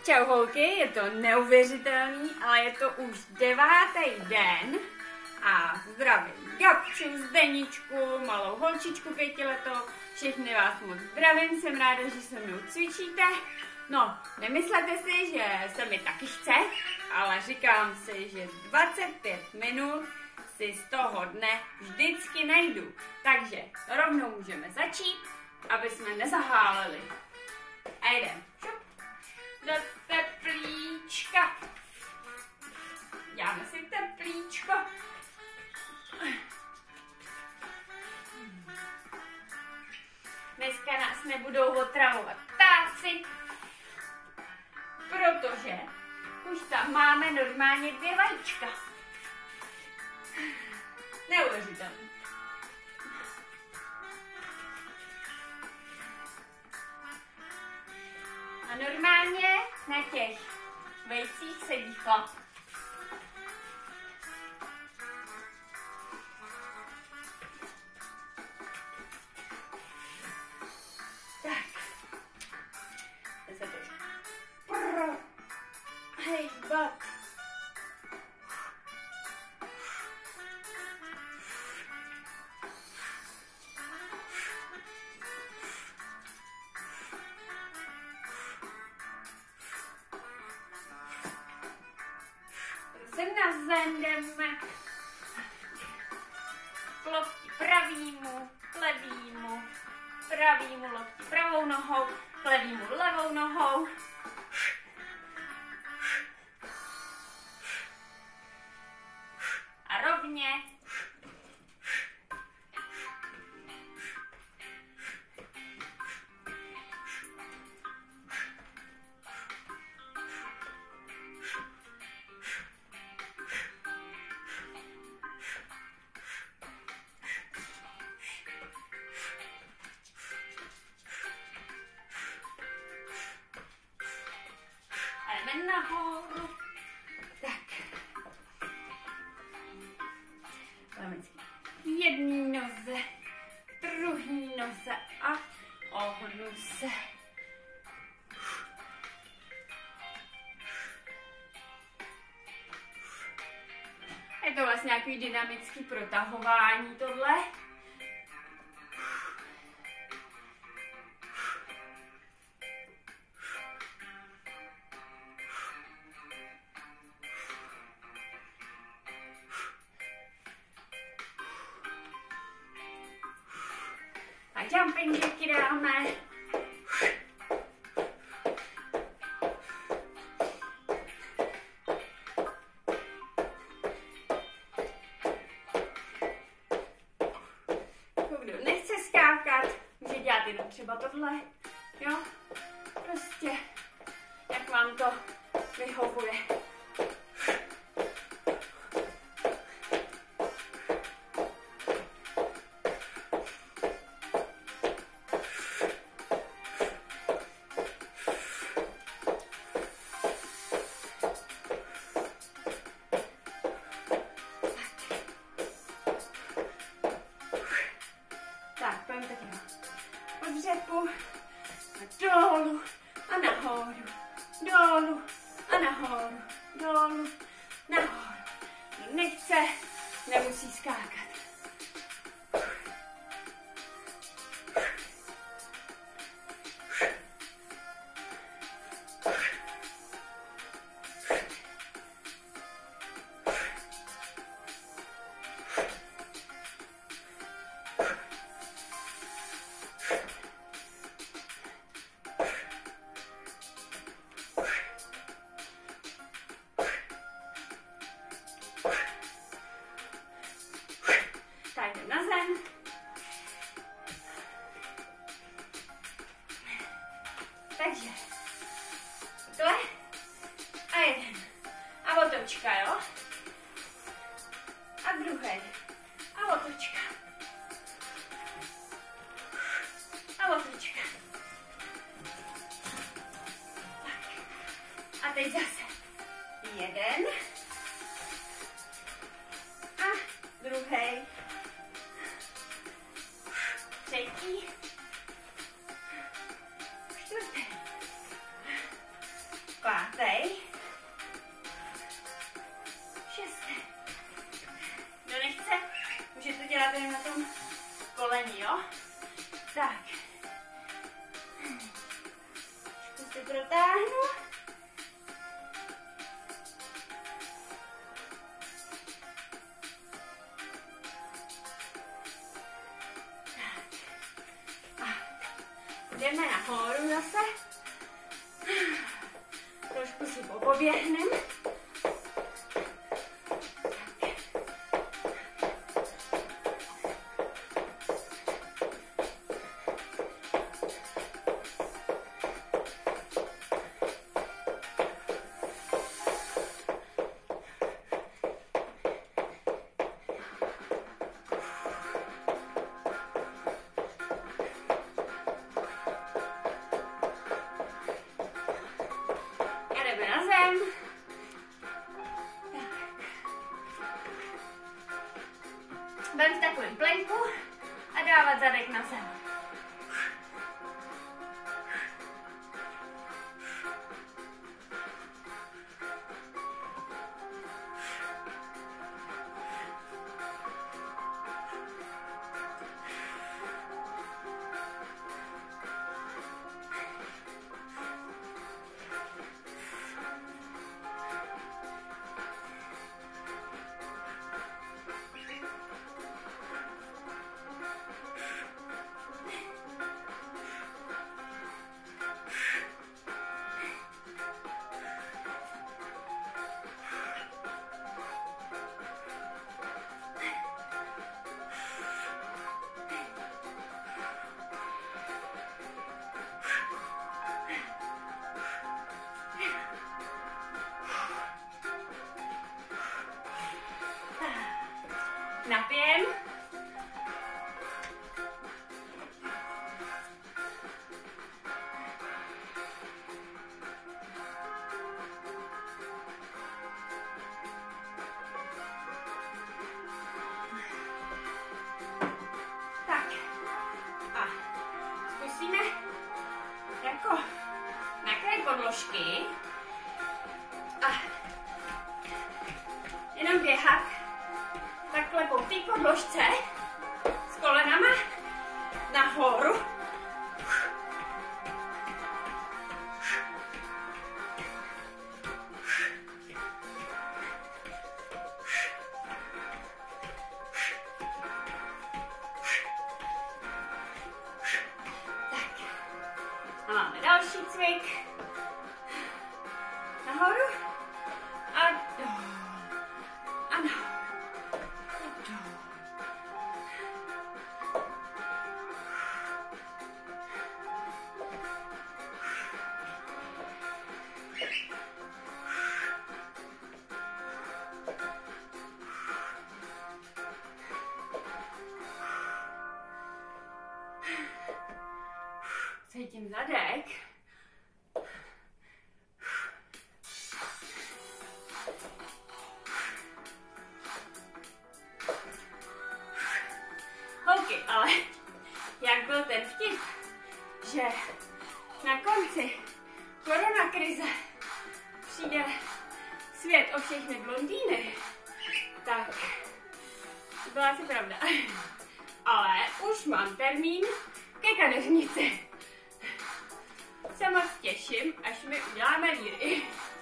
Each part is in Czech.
Čau holky, je to neuvěřitelný, ale je to už 9. den a zdravím Gabču, Zdeničku, malou holčičku 5letou, všechny vás moc zdravím, jsem ráda, že se mnou cvičíte. No, nemyslete si, že se mi taky chce, ale říkám si, že 25 minut si z toho dne vždycky najdu. Takže rovnou můžeme začít, aby jsme nezaháleli. A jdem. Do teplíčka. Dáme si teplíčko. Dneska nás nebudou otravovat ptáci, protože už tam máme normálně 2 vajíčka. Neuvěřitelné. A normálně na těch vejcích sedí chlap. Tak. Se to hejbat. Sem na zem jdeme k lokti pravýmu, levýmu, pravýmu lokti pravou nohou, k levýmu levou nohou. A rovně. Nahoru. Tak. Dáme k jedné noze, druhý noze a ohnu se. Je to vlastně nějaký dynamický protahování tohle. Jumping jacky dáme. Kdo nechce skákat, může dělat jenom třeba tohle. Jo? Prostě, jak vám to vyhovuje. Od břepu a dolů a nahoru, dolů a nahoru, dolů, nahoru. Kdo nechce, nemusí skákat. Na zem. Takže takhle a jeden. A otočka, jo? A druhý. A otočka. A otočka. Tak. A teď zase jeden. A druhý. Třetí, čtvrtý, pátý, protáhnu. Jdeme nahoru zase. Trošku si popoběhneme. Budeme v takovém plenku a dávat zadek na zem. Napijem. Tak. A zkusíme jako nakrát podložky a jenom běhat takhle po té podložce s kolenama nahoru. Tak. A máme další cvik. Nahoru a nahoru. Cítím zadek. Holky, ale jak byl ten vtip, že na konci koronakrize přijde svět o všechny blondýny, tak to byla asi pravda. Ale už mám termín ke kadeřnici. Se moc těším, až mi uděláme líry.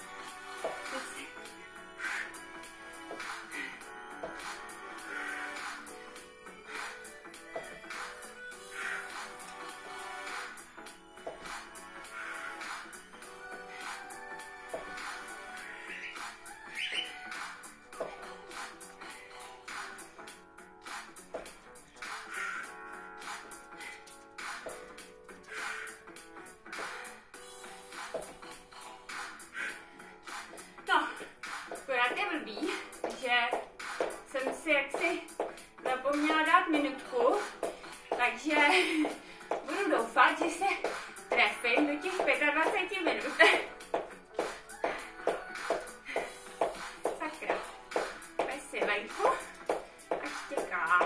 Jsem si jaksi zapomněla dát minutku, takže budu doufat, že se trefím do těch 25 minut. Sakra, pojď si venku, ať těká.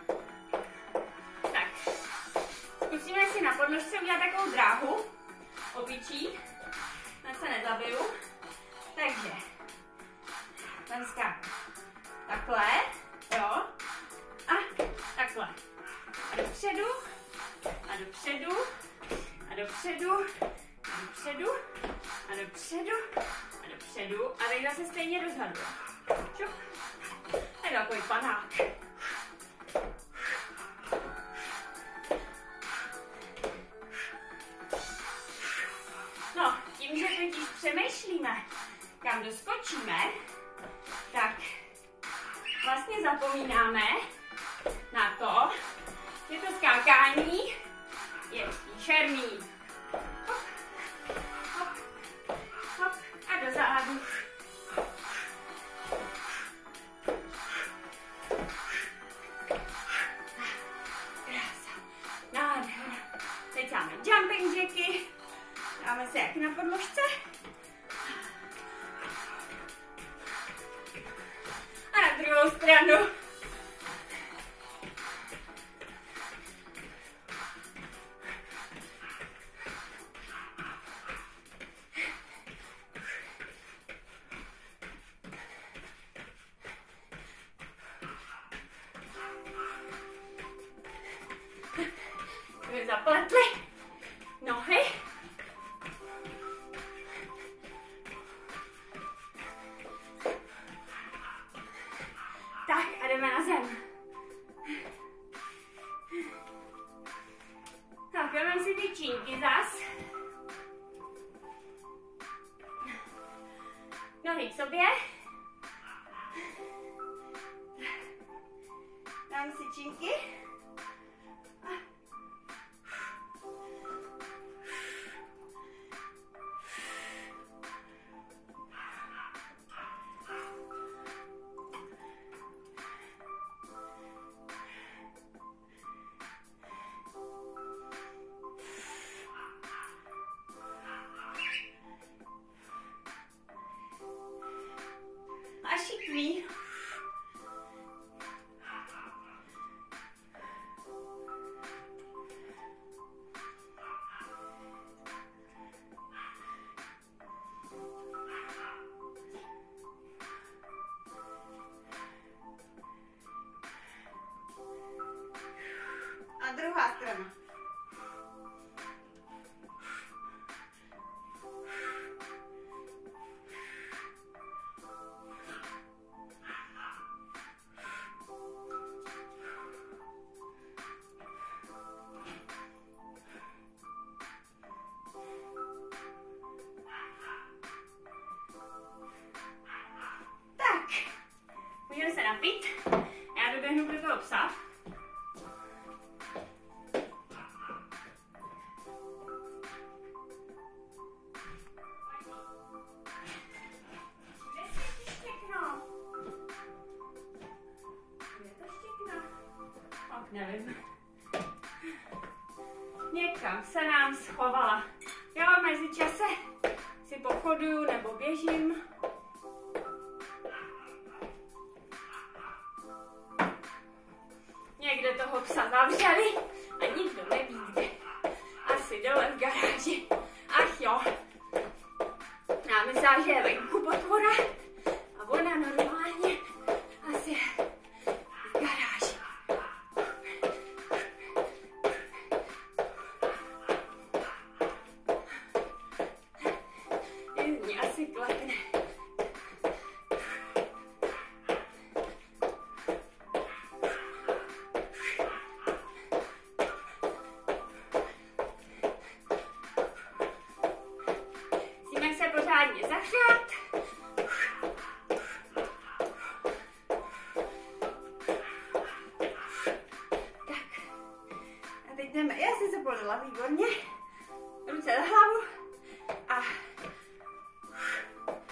Zkusíme si na podložce udělat takovou dráhu opičí, ať se nezabiju. Takže, tam skáku. Takhle, jo, a takhle. A dopředu, a dopředu, a dopředu, a dopředu, a dopředu, a dopředu. A teď zase stejně rozhaduje. Šup. A je takový panák. No, tím, že totiž přemýšlíme, kam doskočíme, tak vlastně zapomínáme na to, že to skákání je šermí. Hop, hop, hop a do zádu. Krása, nádhera. Teď máme jumping jacky. Dáme se jak na podložce. A na druhou stranu. Zapletli nohy. Tak a jdeme na zem. Tak, jdeme si ty čínky zas. Nohy k sobě. Dám si čínky. A šikví. A druhá strana. Můžeme se napít. Já doběhnu pro toho psa. Nevím. Někam se nám schovala. Já v mezičase si pochoduju nebo běžím. Někde toho psa zavřeli a nikdo neví kde. Asi dole v garáži. Ach jo. Já myslím, že je venku potvora a ona normálně asi je v garáži. Mě asi klekne. Musíme se pořádně zahřát. Tak. A teď jdeme. Já jsem se polila, výborně. Ruce za hlavu. A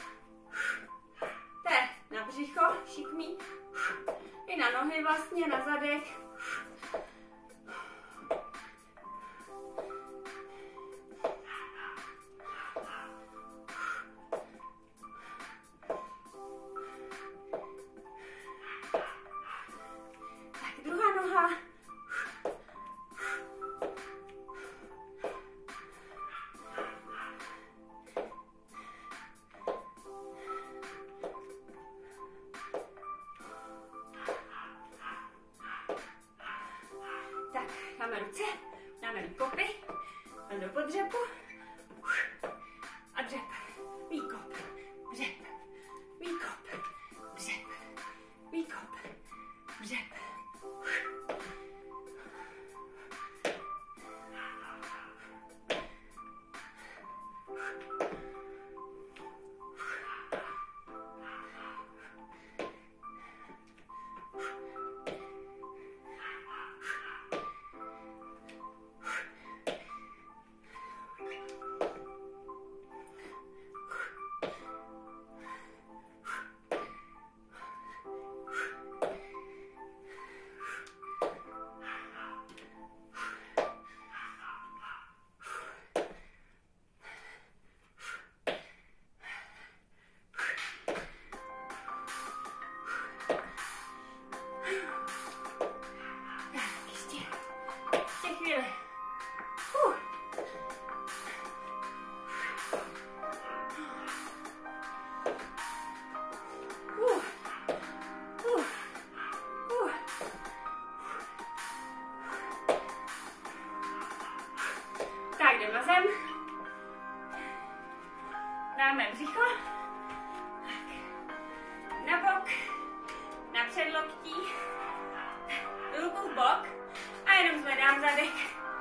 pod dřepu. A dřep. Výkop. Dřep. Výkop. Dřep. Výkop. Dřep. Na zem. Dáme břicho. Na bok. Na předloktí. Ruku v bok. A jenom zvedám zadek.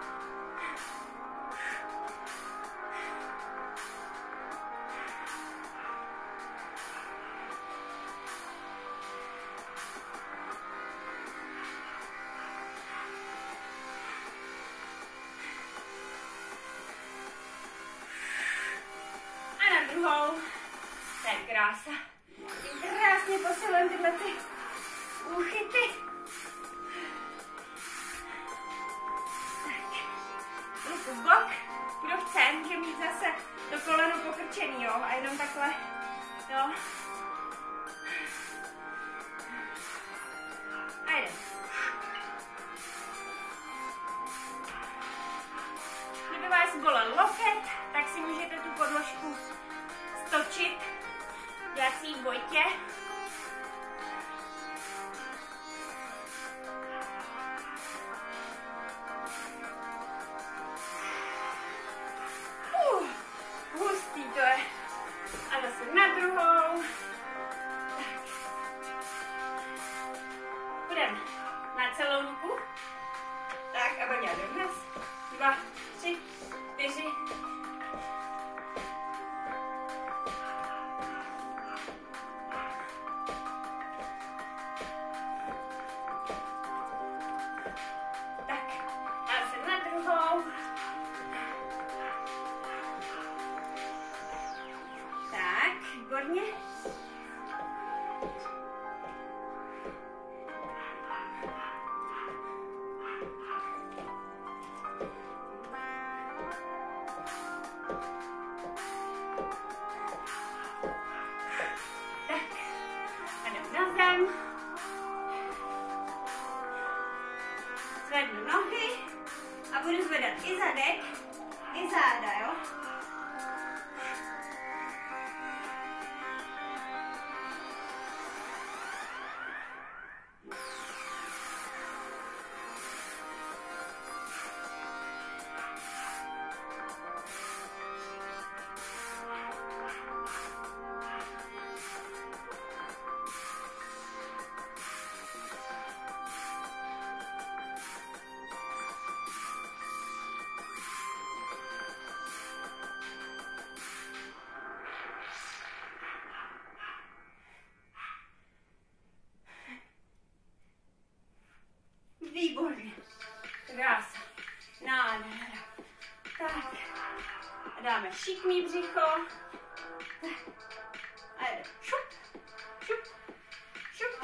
Druhou. To je krása. Tím krásně posilujeme tyhle ty úchyty. Tak. Ruku v bok. Kdo chce, může mít zase to koleno pokrčený, jo. A jenom takhle, jo. A jdem. Kdyby vás bolel loket, tak si můžete tu podložku stočit, dělat si ji v bojtě. Hustý to je. A zase na druhou. Tak. Půjdeme na celou ruku. Tak a budeme dělat raz, 2, 3, 4. Výborně. Tak, a jdem na zem. Zvednu nohy a budu zvedat i zadek, i záda, jo? Výborně. Krása. Nádhera. Tak. A dáme šikmý břicho. Tak. A jdeme. Šup. Šup. Šup.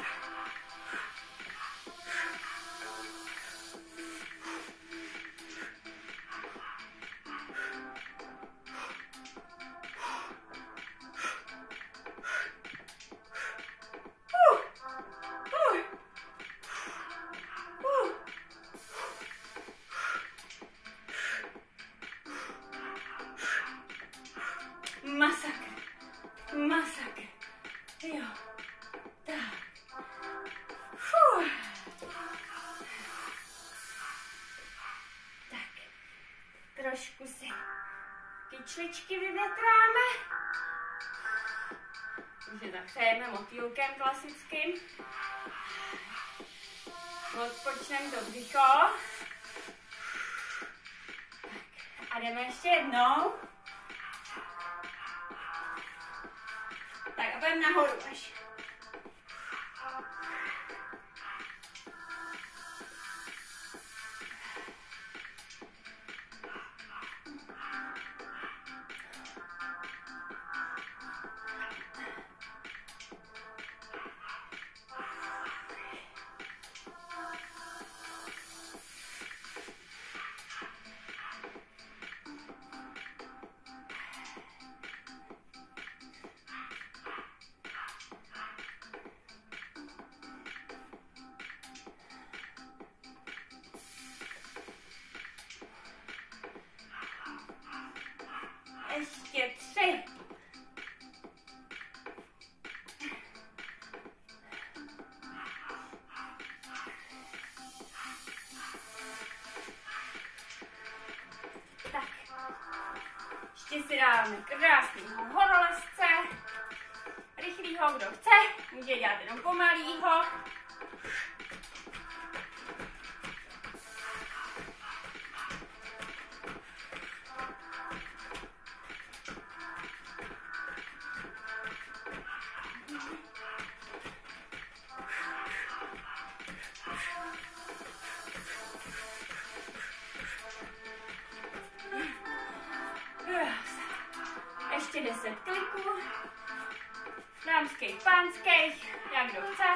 Masakr. Masakr. kyčličky vyvětráme. Už je zahřejeme motýlkem klasickým. Odpočneme do břicho. A jdeme ještě jednou. Tak a půjdeme nahoru až. Ještě 3. Tak. Ještě si dáme krásného horolezce. Rychlýho, kdo chce. Může dělat jenom pomalýho. Ještě 10 kliků. Dámských, pánských, jak kdo chce.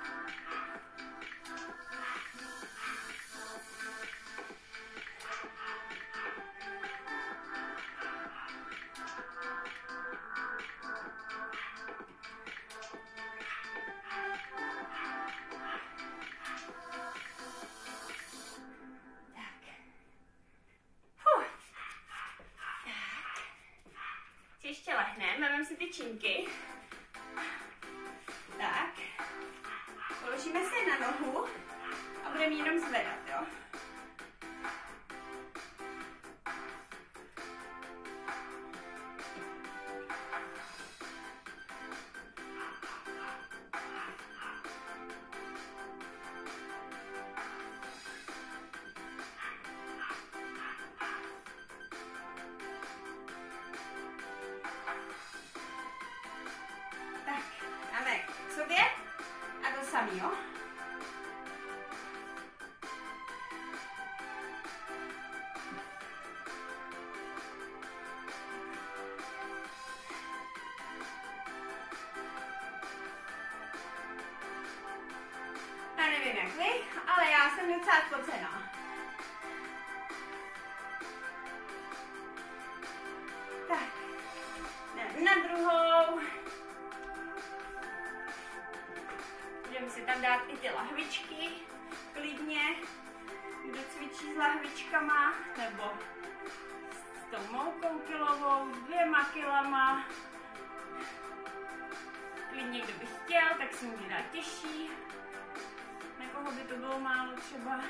Ještě lehneme, vezmeme si ty činky. Tak. Položíme se na nohu a budeme jenom zvedat, jo. Jo? Já nevím jak vy, ale já jsem docela spocená. Tak, jdem na druhou. Můžeme si tam dát i ty lahvičky, klidně, kdo cvičí s lahvičkama, nebo s tou moukou kilovou, s 2 kilama. Klidně, kdo by chtěl, tak si může dát těžší. Na koho by to bylo málo třeba.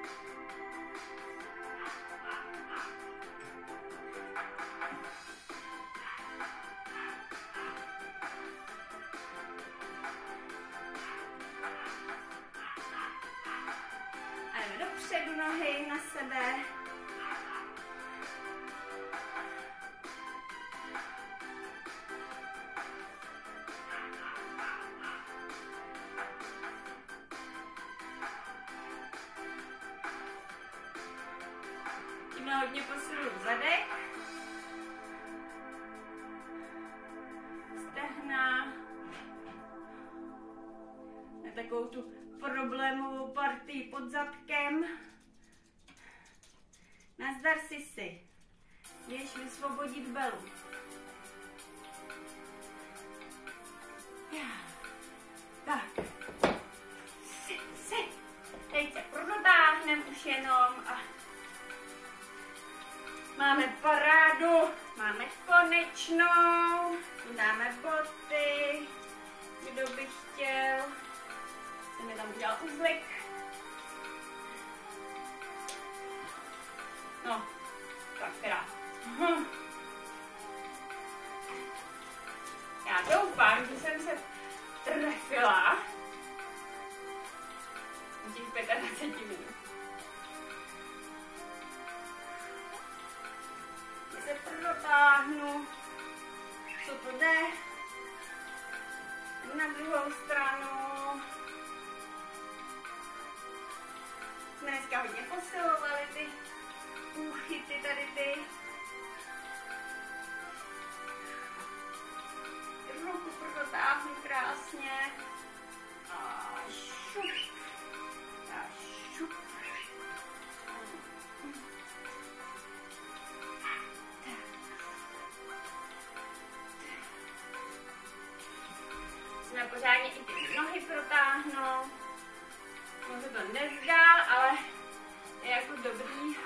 Dopředu nohy na sebe. Tímhle hodně posiluju zadek. Stehna. Na takovou tu problémovou partii pod zadkem. Nazdar si. Jdeš vysvobodit belu. Tak. Si. Teď se prodotáhneme už jenom a máme parádu. Máme konečnou. Dáme boty. Kdo by chtěl. Jsem mi tam udělal uzlik. No, tak krát. půjde na druhou stranu. Jsme dneska hodně posilovali ty úchyty, tady ty. Ruku protáhnu krásně. A šup. A šup. Musíme pořádně i ty nohy protáhnout. No se to nezdá, ale je jako dobrý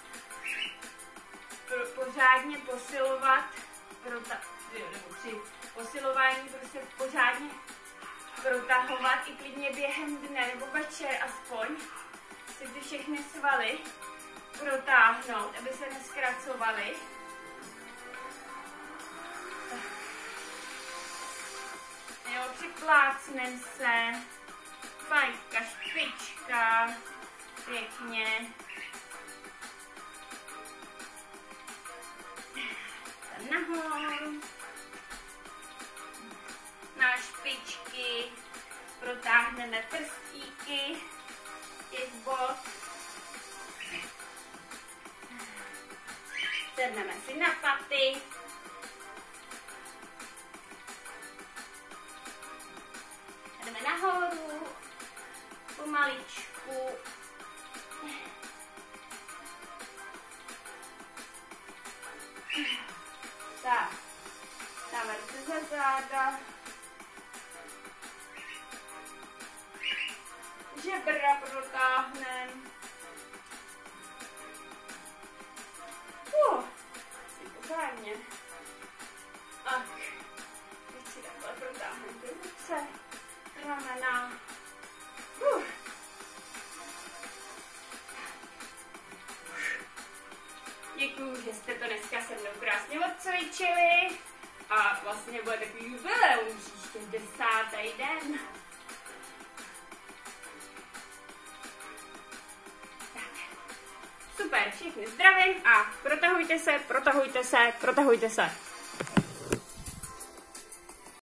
pořádně posilovat, nebo při posilování prostě pořádně protahovat i klidně během dne nebo večer aspoň si ty všechny svaly protáhnout, aby se neskracovaly. Jo, připlácnem se, fajka, špička, pěkně. Nahoru. Na špičky. Protáhneme prstíky těch bod. Sedneme si na paty. Jdeme nahoru. Pomaličku. Tak, dáme ruce za záda, žebra protáhneme. Pořádně. Tak, teď si takhle protáhneme ty ruce, ramena. Děkuju, že jste to dneska se mnou krásně odcvičili a vlastně bude takový jubileum příště 10. den. Tak. Super, všichni zdravím a protahujte se, protahujte se, protahujte se.